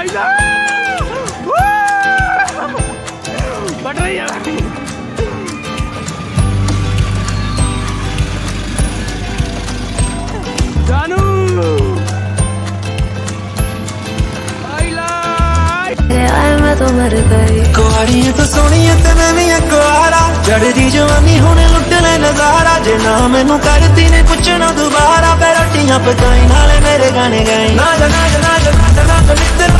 बढ़ रही है जानू। मैं तो मर गई कुआरी है तो सोनी है ते मैं भी कुआरा चढ़दी जवानी होने लुट ले नजारा जे ना मैनू करती ने पुछना दोबारा पे रोटियां पकाई नाले मेरे गाने गाई ना ना ना ना ना ना